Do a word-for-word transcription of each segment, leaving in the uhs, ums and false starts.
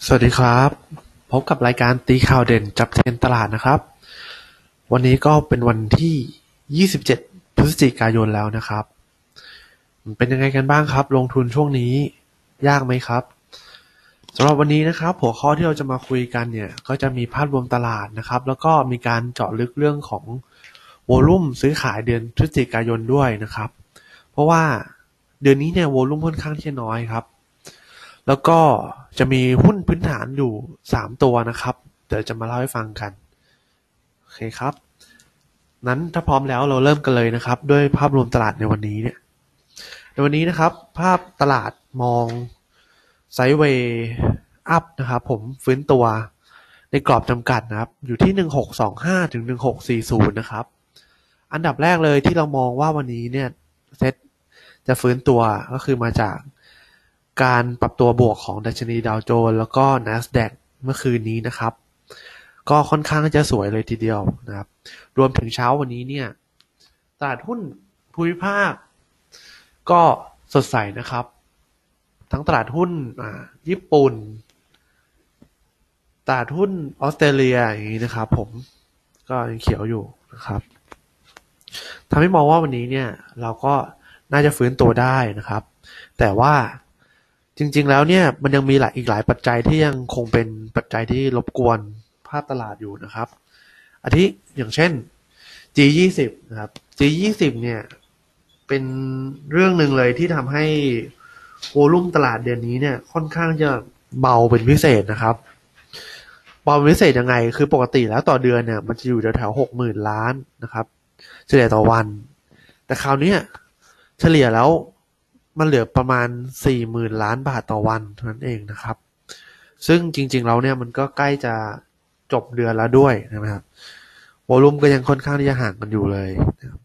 สวัสดีครับพบกับรายการตีข่าวเด่นจับเทรนด์ตลาดนะครับวันนี้ก็เป็นวันที่ยี่สิบเจ็ดพฤศจิกายนแล้วนะครับเป็นยังไงกันบ้างครับลงทุนช่วงนี้ยากไหมครับสำหรับวันนี้นะครับหัวข้อที่เราจะมาคุยกันเนี่ยก็จะมีภาพรวมตลาดนะครับแล้วก็มีการเจาะลึกเรื่องของโวลุ่มซื้อขายเดือนพฤศจิกายนด้วยนะครับเพราะว่าเดือนนี้เนี่ยโวลุ่มค่อนข้างที่จะน้อยครับแล้วก็จะมีหุ้นพื้นฐานอยู่สามตัวนะครับเดี๋ยวจะมาเล่าให้ฟังกันโอเคครับนั้นถ้าพร้อมแล้วเราเริ่มกันเลยนะครับด้วยภาพรวมตลาดในวันนี้เนี่ยในวันนี้นะครับภาพตลาดมองไซด์เวย์อัพนะครับผมฟื้นตัวในกรอบจำกัดนะครับอยู่ที่หนึ่งพันหกร้อยยี่สิบห้าถึงหนึ่งพันหกร้อยสี่สิบนะครับอันดับแรกเลยที่เรามองว่าวันนี้เนี่ยเซ็ตจะฟื้นตัวก็คือมาจากการปรับตัวบวกของดัชนีดาวโจนส์แล้วก็ NASDAQ เมื่อคืนนี้นะครับก็ค่อนข้างจะสวยเลยทีเดียวนะครับรวมถึงเช้าวันนี้เนี่ยตลาดหุ้นภูมิภาคก็สดใสนะครับทั้งตลาดหุ้นญี่ปุ่นตลาดหุ้นออสเตรเลียอย่างนี้นะครับผมก็ยังเขียวอยู่นะครับทำให้มองว่าวันนี้เนี่ยเราก็น่าจะฟื้นตัวได้นะครับแต่ว่าจริงๆแล้วเนี่ยมันยังมีหลายอีกหลายปัจจัยที่ยังคงเป็นปัจจัยที่รบกวนภาพตลาดอยู่นะครับอาทิอย่างเช่น จี ยี่สิบ นะครับ จี ยี่สิบ เนี่ยเป็นเรื่องหนึ่งเลยที่ทำให้โวลุ่มตลาดเดือนนี้เนี่ยค่อนข้างจะเบาเป็นพิเศษนะครับเบาเป็นพิเศษยังไงคือปกติแล้วต่อเดือนเนี่ยมันจะอยู่แถวๆหกหมื่นล้านนะครับเฉลี่ยต่อวันแต่คราวนี้เฉลี่ยแล้วมันเหลือประมาณ สี่หมื่น ล้านบาทต่อวันเท่านั้นเองนะครับซึ่งจริงๆแล้วเนี่ยมันก็ใกล้จะจบเดือนแล้วด้วยนะครับโวลุ่มก็ยังค่อนข้างที่จะห่างกันอยู่เลยนะครับ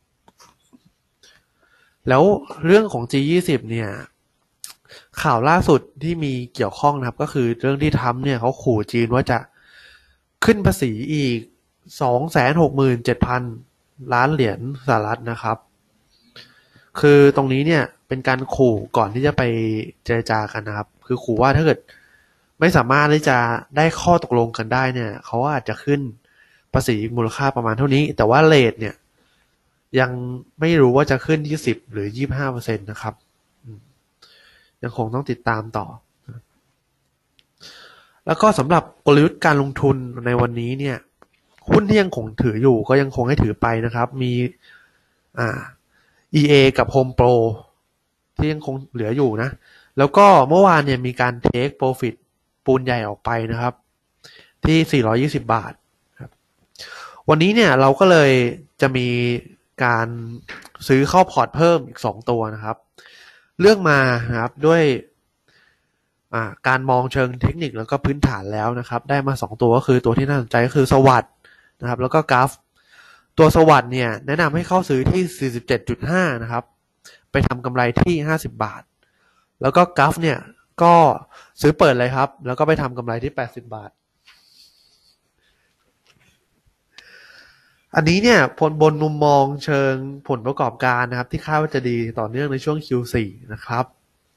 แล้วเรื่องของ จี ยี่สิบ เนี่ยข่าวล่าสุดที่มีเกี่ยวข้องนะครับก็คือเรื่องที่ทรัมป์เนี่ยเขาขู่จีนว่าจะขึ้นภาษีอีก สองแสนหกหมื่นเจ็ดพัน ล้านเหรียญสหรัฐนะครับคือตรงนี้เนี่ยเป็นการขู่ก่อนที่จะไปเจรจากันนะครับคือขู่ว่าถ้าเกิดไม่สามารถที่จะได้ข้อตกลงกันได้เนี่ยเขาอาจจะขึ้นภาษีมูลค่าประมาณเท่านี้แต่ว่าเรทเนี่ยยังไม่รู้ว่าจะขึ้นที่สิบหรือ ยี่สิบห้าเปอร์เซ็นต์ นะครับยังคงต้องติดตามต่อแล้วก็สำหรับกลยุทธ์การลงทุนในวันนี้เนี่ยหุ้นที่ยังคงถืออยู่ก็ยังคงให้ถือไปนะครับมีอ่าอี เอ กับ Home Pro ที่ยังคงเหลืออยู่นะแล้วก็เมื่อวานเนี่ยมีการ take profit ปูนใหญ่ออกไปนะครับที่สี่ร้อยยี่สิบบาทครับวันนี้เนี่ยเราก็เลยจะมีการซื้อเข้าพอร์ตเพิ่มอีกสองตัวนะครับเลือกมานะครับด้วยการมองเชิงเทคนิคแล้วก็พื้นฐานแล้วนะครับได้มาสองตัวก็คือตัวที่น่าสนใจก็คือสวัสด์นะครับแล้วก็กราฟตัวสวัสด์เนี่ยแนะนำให้เข้าซื้อที่ สี่สิบเจ็ดจุดห้า นะครับไปทำกำไรที่ห้าสิบบาทแล้วก็กราฟเนี่ยก็ซื้อเปิดเลยครับแล้วก็ไปทำกำไรที่แปดสิบบาทอันนี้เนี่ยผลบนมุมมองเชิงผลประกอบการนะครับที่คาดว่าจะดีต่อเนื่องในช่วง คิว โฟร์ นะครับ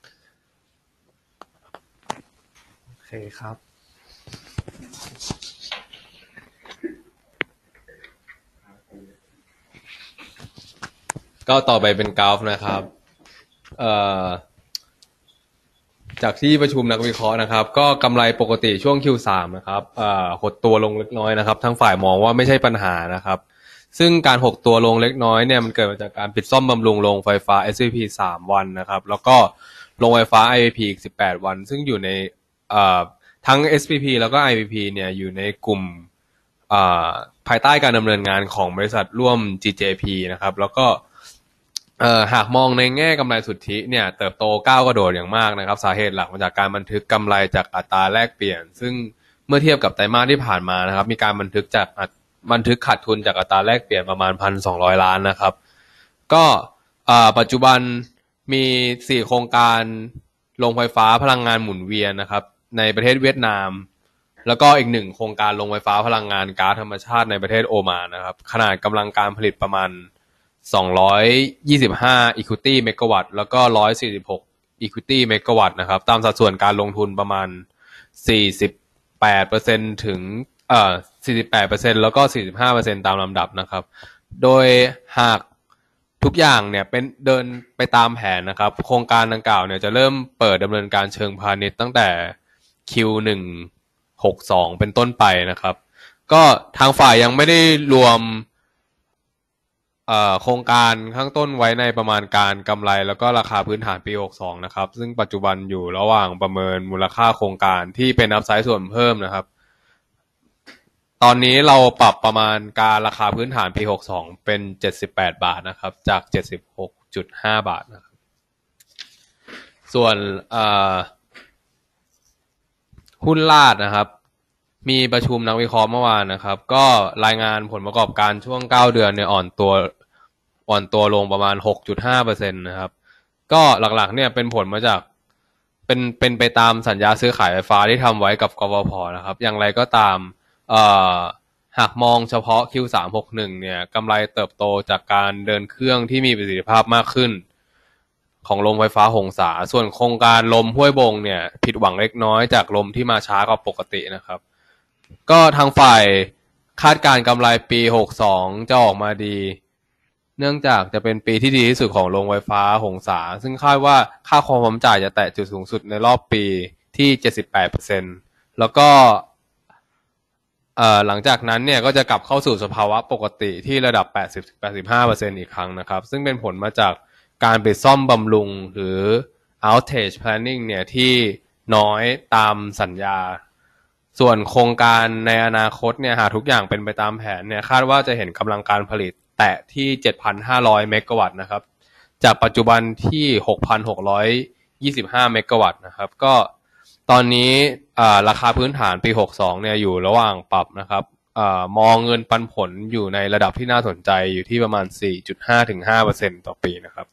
โอเคครับก็ต่อไปเป็นกราฟนะครับเอ่อจากที่ประชุมนักวิเคราะห์นะครับก็กำไรปกติช่วง คิว ทรี นะครับเอ่อหดตัวลงเล็กน้อยนะครับทั้งฝ่ายมองว่าไม่ใช่ปัญหานะครับซึ่งการหดตัวลงเล็กน้อยเนี่ยมันเกิดมาจากการปิดซ่อมบำรุงโรงไฟฟ้า เอส วี พี สามวันนะครับแล้วก็โรงไฟฟ้า ไอ วี พี อีกสิบแปดวันซึ่งอยู่ในเอ่อทั้ง เอส พี พี แล้วก็ ไอ วี พี เนี่ยอยู่ในกลุ่มอ่าภายใต้การดำเนินงานของบริษัทร่วม จี เจ พี นะครับแล้วก็เอ่อหากมองในแง่กำไรสุทธิเนี่ยเติบโตก้าวกระโดดอย่างมากนะครับสาเหตุหลักมาจากการบันทึกกำไรจากอัตราแลกเปลี่ยนซึ่งเมื่อเทียบกับไตรมาสที่ผ่านมานะครับมีการบันทึกจากบันทึกขาดทุนจากอัตราแลกเปลี่ยนประมาณ หนึ่งพันสองร้อย ล้านนะครับก็อ่าปัจจุบันมีสี่โครงการโรงไฟฟ้าพลังงานหมุนเวียนนะครับในประเทศเวียดนามแล้วก็อีกหนึ่งโครงการโรงไฟฟ้าพลังงานก๊าซธรรมชาติในประเทศโอมานนะครับขนาดกำลังการผลิตประมาณสองร้อยยี่สิบห้า equity เมกะวัตต์แล้วก็หนึ่งร้อยสี่สิบหก equity เมกะวัตต์นะครับตามสัดส่วนการลงทุนประมาณสี่สิบแปดเปอร์เซ็นต์ ถึงเอ่อ สี่สิบแปดเปอร์เซ็นต์ แล้วก็ สี่สิบห้าเปอร์เซ็นต์ ตามลำดับนะครับโดยหากทุกอย่างเนี่ยเป็นเดินไปตามแผนนะครับโครงการดังกล่าวเนี่ยจะเริ่มเปิดดำเนินการเชิงพาณิชย์ตั้งแต่ คิว หนึ่ง หก สอง เป็นต้นไปนะครับก็ทางฝ่ายยังไม่ได้รวมเอ่อโครงการข้างต้นไว้ในประมาณการกำไรแล้วก็ราคาพื้นฐานปีหกสิบสองนะครับซึ่งปัจจุบันอยู่ระหว่างประเมินมูลค่าโครงการที่เป็นอัพไซด์ส่วนเพิ่มนะครับตอนนี้เราปรับประมาณการราคาพื้นฐานปีหกสิบสองเป็นเจ็ดสิบแปดบาทนะครับจาก เจ็ดสิบหกจุดห้า บาทนะครับส่วนเอ่อหุ้นลาดนะครับมีประชุมนักวิเคราะห์เมื่อวานนะครับก็รายงานผลประกอบการช่วงเก้าเดือนเนี่ยอ่อนตัวอ่อนตัวลงประมาณ หกจุดห้าเปอร์เซ็นต์ นะครับก็หลักๆเนี่ยเป็นผลมาจากเป็นเป็นไปตามสัญญาซื้อขายไฟฟ้าที่ทำไว้กับกฟผ.นะครับอย่างไรก็ตามเอ่อหากมองเฉพาะ คิว สาม หก หนึ่ง เนี่ยกำไรเติบโตจากการเดินเครื่องที่มีประสิทธิภาพมากขึ้นของโรงไฟฟ้าหงสาส่วนโครงการลมห้วยบงเนี่ยผิดหวังเล็กน้อยจากลมที่มาช้ากว่าปกตินะครับก็ทางฝ่ายคาดการกำไรปีหกสิบสองจะออกมาดีเนื่องจากจะเป็นปีที่ดีที่สุดของโรงไฟฟ้าหงสาซึ่งคาดว่าค่าความพร้อมจ่ายจะแตะจุดสูงสุดในรอบปีที่ เจ็ดสิบแปดเปอร์เซ็นต์ แล้วก็เอ่อหลังจากนั้นเนี่ยก็จะกลับเข้าสู่สภาวะปกติที่ระดับ แปดสิบถึงแปดสิบห้าเปอร์เซ็นต์ อีกครั้งนะครับซึ่งเป็นผลมาจากการปิดซ่อมบำรุงหรือ outage planning เนี่ยที่น้อยตามสัญญาส่วนโครงการในอนาคตเนี่ยหากทุกอย่างเป็นไปตามแผนเนี่ยคาดว่าจะเห็นกำลังการผลิตแตะที่ เจ็ดพันห้าร้อย เมกะวัตต์นะครับจากปัจจุบันที่ หกพันหกร้อยยี่สิบห้า เมกะวัตต์นะครับก็ตอนนี้ราคาพื้นฐานปีหกสิบสองเนี่ยอยู่ระหว่างปรับนะครับมองเงินปันผลอยู่ในระดับที่น่าสนใจอยู่ที่ประมาณ สี่จุดห้า ถึง ห้าเปอร์เซ็นต์ ต่อปีนะครับ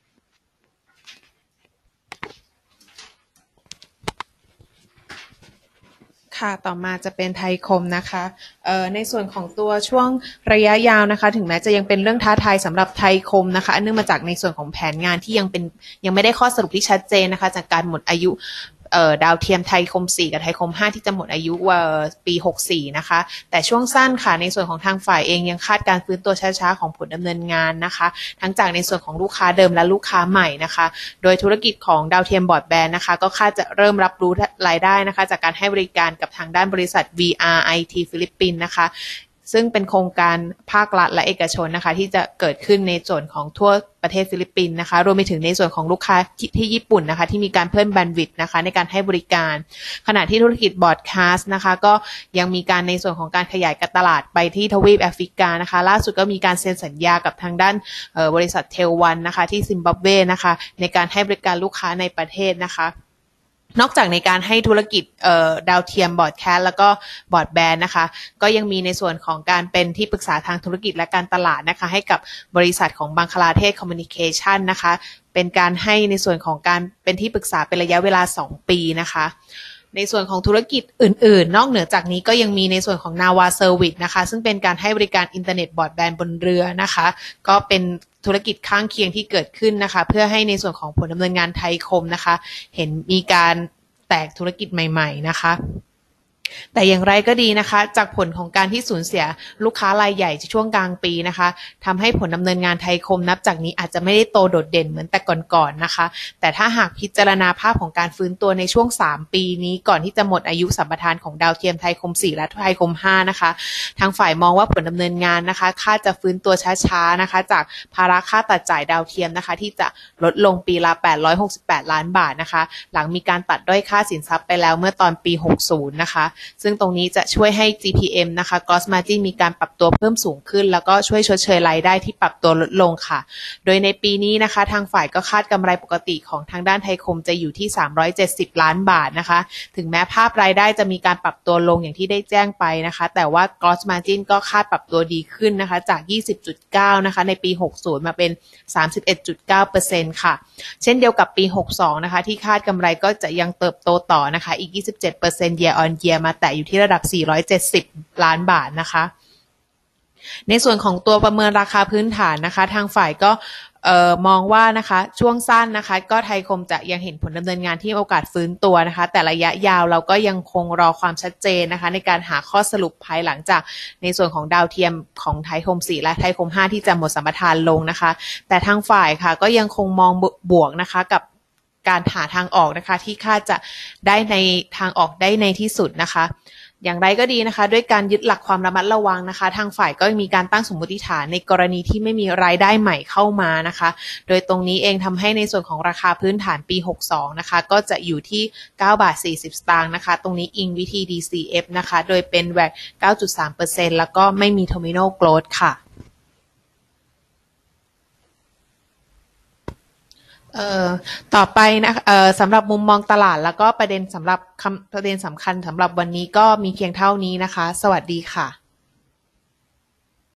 ค่ะต่อมาจะเป็นไทยคมนะคะเอ่อในส่วนของตัวช่วงระยะยาวนะคะถึงแม้จะยังเป็นเรื่องท้าทายสำหรับไทยคมนะคะเนื่องมาจากในส่วนของแผนงานที่ยังเป็นยังไม่ได้ข้อสรุปที่ชัดเจนนะคะจากการหมดอายุเอ่อดาวเทียมไทยคมสี่กับไทยคมห้าที่จะหมดอายุว่าปีหกสิบสี่นะคะแต่ช่วงสั้นค่ะในส่วนของทางฝ่ายเองยังคาดการฟื้นตัวช้าๆของผลดำเนินงานนะคะทั้งจากในส่วนของลูกค้าเดิมและลูกค้าใหม่นะคะโดยธุรกิจของดาวเทียมบรอดแบนด์นะคะก็คาดจะเริ่มรับรู้รายได้นะคะจากการให้บริการกับทางด้านบริษัท วี อาร์ ไอ ที ฟิลิปปินส์นะคะซึ่งเป็นโครงการภาครัฐและเอกชนนะคะที่จะเกิดขึ้นในส่วนของทั่วประเทศฟิลิปปินส์นะคะรวมไปถึงในส่วนของลูกค้าที่ญี่ปุ่นนะคะที่มีการเพิ่มแบนด์วิดต์นะคะในการให้บริการขณะที่ธุรกิจบรอดคาสต์นะคะก็ยังมีการในส่วนของการขยายการตลาดไปที่ทวีปแอฟริกานะคะล่าสุดก็มีการเซ็นสัญญากับทางด้านบริษัทเทลวันนะคะที่ซิมบับเวนะคะในการให้บริการลูกค้าในประเทศนะคะนอกจากในการให้ธุรกิจเอ่อดาวเทียมบอร์ดแคสต์แล้วก็บอร์ดแบนด์นะคะก็ยังมีในส่วนของการเป็นที่ปรึกษาทางธุรกิจและการตลาดนะคะให้กับบริษัทของบังคลาเทศคอมมิวนิเคชันนะคะเป็นการให้ในส่วนของการเป็นที่ปรึกษาเป็นระยะเวลาสองปีนะคะในส่วนของธุรกิจอื่นๆนอกเหนือจากนี้ก็ยังมีในส่วนของ Nava Service นะคะซึ่งเป็นการให้บริการอินเทอร์เน็ตบรอดแบนด์บนเรือนะคะก็เป็นธุรกิจข้างเคียงที่เกิดขึ้นนะคะเพื่อให้ในส่วนของผลดำเนินงานไทยคมนะคะเห็นมีการแตกธุรกิจใหม่ๆนะคะแต่อย่างไรก็ดีนะคะจากผลของการที่สูญเสียลูกค้ารายใหญ่ช่วงกลางปีนะคะทำให้ผลดำเนินงานไทยคมนับจากนี้อาจจะไม่ได้โตโดดเด่นเหมือนแต่ก่อนๆนะคะแต่ถ้าหากพิจารณาภาพของการฟื้นตัวในช่วงสามปีนี้ก่อนที่จะหมดอายุสัมปทานของดาวเทียมไทยคมสี่และไทยคมห้านะคะทางฝ่ายมองว่าผลดำเนินงานนะคะคาดจะฟื้นตัวช้าๆนะคะจากภาระค่าตัดจ่ายดาวเทียมนะคะที่จะลดลงปีละแปดร้อยหกสิบแปดล้านบาทนะคะหลังมีการตัดด้อยค่าสินทรัพย์ไปแล้วเมื่อตอนปีหกสิบนะคะซึ่งตรงนี้จะช่วยให้ จี พี เอ็ม นะคะ Gross Margin มีการปรับตัวเพิ่มสูงขึ้นแล้วก็ช่วยชดเชยรายได้ที่ปรับตัวลดลงค่ะโดยในปีนี้นะคะทางฝ่ายก็คาดกำไรปกติของทางด้านไทยคมจะอยู่ที่สามร้อยเจ็ดสิบล้านบาทนะคะถึงแม้ภาพรายได้จะมีการปรับตัวลงอย่างที่ได้แจ้งไปนะคะแต่ว่า Gross Margin ก็คาดปรับตัวดีขึ้นนะคะจาก ยี่สิบจุดเก้า นะคะในปีหกสิบมาเป็น สามสิบเอ็ดจุดเก้าเปอร์เซ็นต์ ค่ะเช่นเดียวกับปีหกสิบสองนะคะที่คาดกำไรก็จะยังเติบโตต่อนะคะอีก ยี่สิบเจ็ดเปอร์เซ็นต์ year on year มาแตะอยู่ที่ระดับสี่ร้อยเจ็ดสิบล้านบาทนะคะในส่วนของตัวประเมินราคาพื้นฐานนะคะทางฝ่ายก็เอ่อมองว่านะคะช่วงสั้นนะคะก็ไทยคมจะยังเห็นผลดำเนินงานที่โอกาสฟื้นตัวนะคะแต่ระยะยาวเราก็ยังคงรอความชัดเจนนะคะในการหาข้อสรุปภายหลังจากในส่วนของดาวเทียมของไทยคมสี่และไทยคมห้าที่จะหมดสัมปทานลงนะคะแต่ทางฝ่ายค่ะก็ยังคงมองบวกนะคะกับการหาทางออกนะคะที่คาดจะได้ในทางออกได้ในที่สุดนะคะอย่างไรก็ดีนะคะด้วยการยึดหลักความระมัดระวังนะคะทางฝ่ายก็มีการตั้งสมมติฐานในกรณีที่ไม่มีรายได้ใหม่เข้ามานะคะโดยตรงนี้เองทำให้ในส่วนของราคาพื้นฐานปีหกสิบสองนะคะก็จะอยู่ที่เก้าบาทสี่สิบสตางค์นะคะตรงนี้อิงวิธี ดี ซี เอฟ นะคะโดยเป็น แวต เก้าจุดสามเปอร์เซ็นต์ แล้วก็ไม่มี Terminal Growth ค่ะเอ่อต่อไปนะเอ่อสำหรับมุมมองตลาดแล้วก็ประเด็นสำหรับคำประเด็นสำคัญสำหรับวันนี้ก็มีเพียงเท่านี้นะคะสวัสดีค่ะ